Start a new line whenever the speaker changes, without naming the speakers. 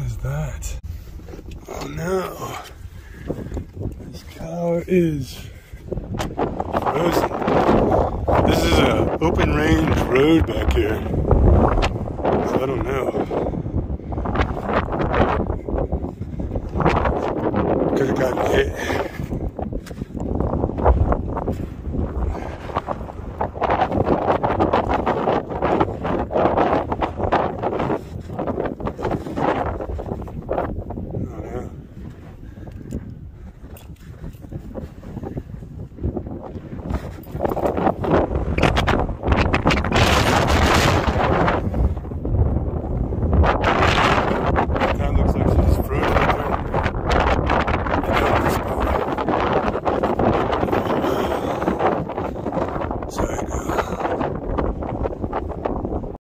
is that? Oh no. This car is frozen. This is an open range road back here. So I don't know. Could have gotten hit.